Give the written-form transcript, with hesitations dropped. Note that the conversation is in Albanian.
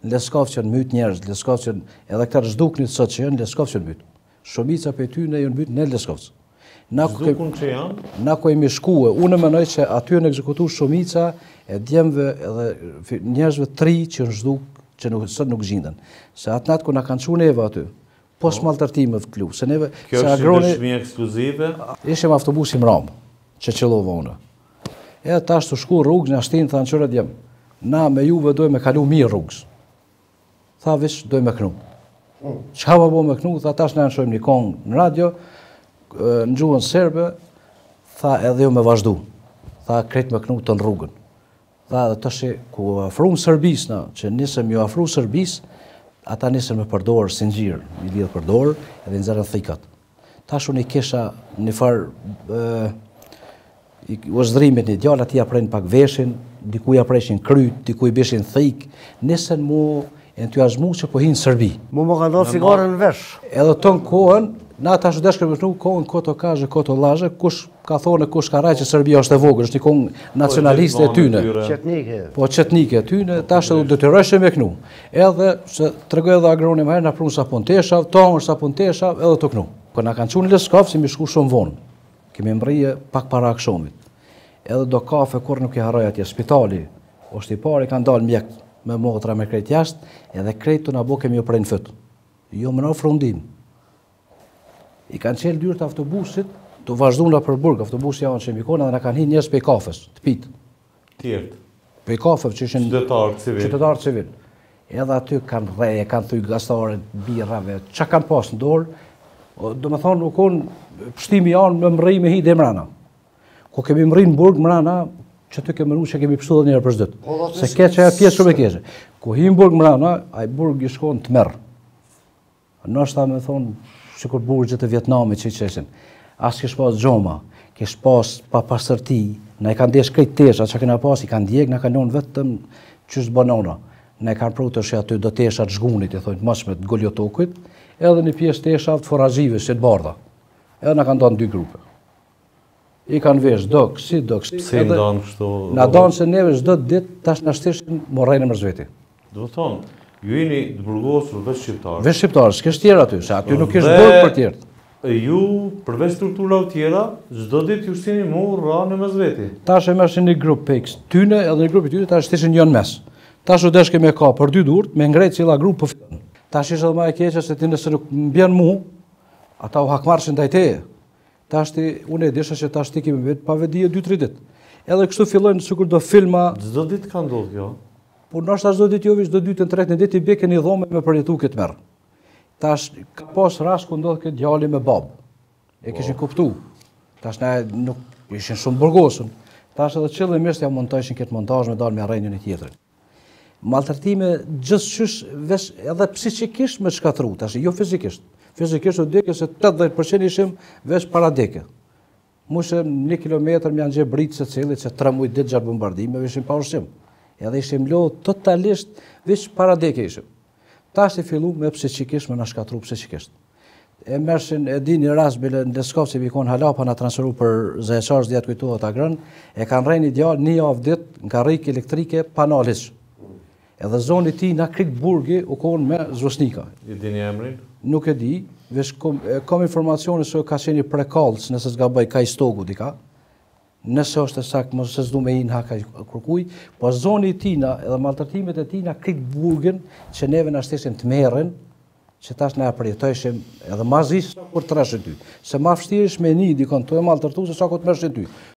në Leskov që në myt njerëz, Leskov që edhe këta zhduknit sot që janë Leskov që në myt. Shumica për ty në janë myt në Leskovës. Na ku kemi shkuë, unë mendoj që aty në ekzekutu shumica e djemve edhe njerëzve tri që në zhduk që sot nuk gjindën. Se atë natë ku na kanë çuar neve aty, pos maltërtime të klu. Se neve kjo është një dëshmi ekskluzive? Ishim autobusi mram, që qëllova unë. Edhe tash të shku rrugës, në ashtin, thanë qëre djem, na me juve dojmë me kalu mirë rrugës. Tha vish dojmë me knu. Çka më bo me knu, tha tash na nshojmë një kongë në radio, në gjuhën serbe, tha edhe ju me vazhdu. Tha krejt me knu të në rrugën. Tha edhe tash ku afrum Serbis na, që nisëm ju afru Serbis, ata nisën me përdorë si ngjirë, i lidhë përdorë edhe nxerrën thikat. Tash unë i kesha një farë vëzhdrimit një djalë, ati ja prejnë pak veshin, diku ja preshin kryt, diku i beshin thik, nisën mu entuazmu që po hinë Serbi. Mu më ka ndonë sigaren në vesh. Edhe të në kohën, na tash u deshkëm në kohën koto kazhe, koto laje, kush ka thonë, kush ka raj që Serbia është e vogël, është një kohë nacionaliste e tyne. Qetnike. Po qetnike e tyne, tash edhe detyrojshëm me knu. Edhe, se të regoj edhe agronim herë, na prunë sapun teshav, tongër sapun teshav, edhe të knu. Kër na kanë qunë në Leskov, si mi shku shumë vonë. Kemi mbrije pak para akshonit. Edhe do kafe, kur nuk i haroj atje, spitali, është i pari, kanë dalë mjek me motra me krejt jashtë, edhe krejt të na bo kemi prejnë fëtë. Jo më në ofrundim. I kanë qelë dyrë të autobusit, të vazhduna për burg, autobusi janë që mikona dhe na kanë hi njerëz pej kafes, të pitë. Tjertë? Pej kafes që ishin qytetarë civil. Edhe aty kanë dheje, kanë thuj gastare, birrave, që kanë pas në dorë, do me thonë nuk konë pështimi janë me mrij me hi dhe mrana. Ko kemi mrij në burg mrana, që ty kemi mru që kemi pështu dhe njerë për zdyt. Se ke që e pjesë shumë e keshe. Ko hi në burg mrana, a i burg i shkon të merë. Nështë ta me thonë, që kur burgjët e Vietnamit që i qeshin. Asë kesh pas gjoma, kesh pas pa pasërti, na i kanë desh krejt tesha, që kena pas, i kanë djeg, na kanë njën vetëm qështë banona. Na i kanë pru të shë aty do tesha të zhgunit, i thojnë mashme të goljotokit, edhe një pjesë tesha të forazive, që të bardha. Edhe na kanë donë 2 grupe. I kanë vesh, do kësi. Pse i ndonë kështu? Na donë se neve çdo ditë tash na shtishin morrejnë mërzveti. Do thonë, ju jeni të burgosur veç shqiptarë. Veç shqiptarë, s'kesh tjera aty, se aty nuk është burg për tjerë. Ju, përveç strukturave tjera, çdo ditë ju shtini mu ra në mesveti. Tash e mëshin një grup peks tyne, edhe një grupi tyne, tash shtishin njën mes. Tash u deshke me ka për 2 durt, me ngrejt cila grup për fitën. Tash ishte edhe ma e keqe se ti nëse nuk mbjen mu, ata u hakmarshin dajteje. Tash ti, unë e disha që tash ti kemi vetë pa vedije 2-3 ditë. Edhe kështu fillojnë sikur do filma. Çdo ditë ka ndodhur kjo. Po ndoshta çdo ditë jo, çdo 2-3 ditë i beke një dhomë me përjetu këtë merr. Tash ka pas rast ku ndodh këtë djali me bab. E kishin kuptu. Tash na nuk ishin shumë burgosur. Tash edhe qëllimisht ja montojshin këtë montazh me dalë me rrënjën e tjetrit. Maltratime gjithçysh veç edhe psikikisht me shkatru, tash jo fizikisht. Fizikisht u deke se 80% ishim veç para deke. Mushe 1 kilometër më janë gje britë se cili që 3 muaj ditë gjatë bombardimeve ishim pa ushqim. Edhe ishim lodhë totalisht veç para deke ishim. Tash i fillu me psikikisht me na shkatru psikikisht. E mershin e di një rast bile në Leskov që vikon hala pa na transferu për zëheqarës dhjetë kujtohet agrën, e kanë rejnë i djalë 1 javë ditë nga rrik elektrike pa nalish. Edhe zoni ti na krik burgi u konë me zvosnika. I dini emrin? Nuk e di, veç kom informacioni se ka qenë prekallës nëse s'ga bëj ka i stogu dika, nëse është e saktë mos se s'du me hinë haka kërkuj, po zoni tina edhe maltratimet e tina krik burgin që neve na shtesin tmerrin, që tash na përjetojshim edhe mazis kur të rreshën ty. Se ma vështirësh me një dikon të e maltratu se sa ku të mërshin ty.